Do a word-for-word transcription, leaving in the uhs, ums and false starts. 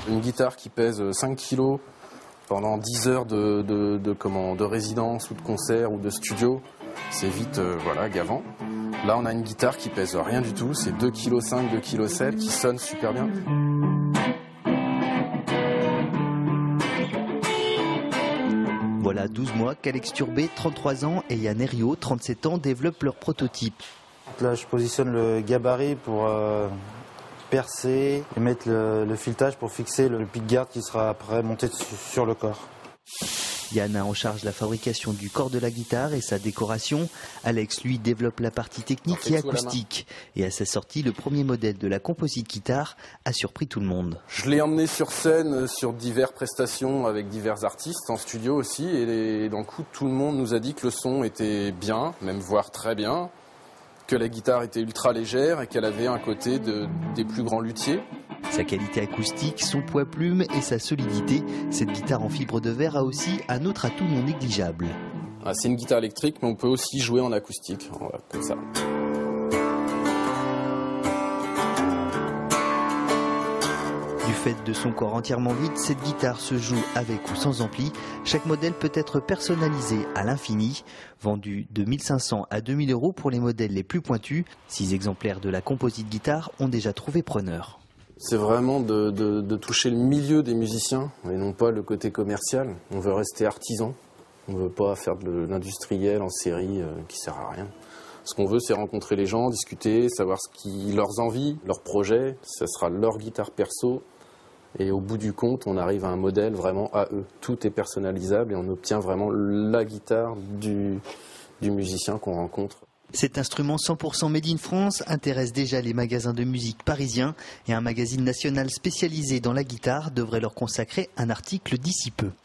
Une guitare qui pèse cinq kilos pendant dix heures de, de, de, comment, de résidence ou de concert ou de studio, c'est vite euh, voilà, gavant. Là, on a une guitare qui pèse rien du tout, c'est deux virgule cinq kilos, deux virgule sept kilos, qui sonne super bien. Voilà douze mois qu'Alex Turbet, trente-trois ans, et Yann Herriot, trente-sept ans, développent leur prototype. Là, je positionne le gabarit pour euh, percer et mettre le, le filetage pour fixer le pick-guard qui sera après monté sur le corps. Yann a en charge la fabrication du corps de la guitare et sa décoration. Alex, lui, développe la partie technique et acoustique. Et à sa sortie, le premier modèle de la composite guitare a surpris tout le monde. Je l'ai emmené sur scène, sur diverses prestations avec divers artistes, en studio aussi. Et d'un coup, tout le monde nous a dit que le son était bien, même voire très bien, que la guitare était ultra légère et qu'elle avait un côté de, des plus grands luthiers. Sa qualité acoustique, son poids plume et sa solidité, cette guitare en fibre de verre a aussi un autre atout non négligeable. Ah, c'est une guitare électrique, mais on peut aussi jouer en acoustique, voilà, comme ça. Du fait de son corps entièrement vide, cette guitare se joue avec ou sans ampli. Chaque modèle peut être personnalisé à l'infini. Vendu de mille cinq cents à deux mille euros pour les modèles les plus pointus. Six exemplaires de la composite guitare ont déjà trouvé preneur. C'est vraiment de, de, de toucher le milieu des musiciens et non pas le côté commercial. On veut rester artisan, on ne veut pas faire de l'industriel en série euh, qui ne sert à rien. Ce qu'on veut, c'est rencontrer les gens, discuter, savoir ce qui leurs envies, leurs projets. Ça sera leur guitare perso. Et au bout du compte, on arrive à un modèle vraiment à eux. Tout est personnalisable et on obtient vraiment la guitare du, du musicien qu'on rencontre. Cet instrument cent pour cent made in France intéresse déjà les magasins de musique parisiens et un magazine national spécialisé dans la guitare devrait leur consacrer un article d'ici peu.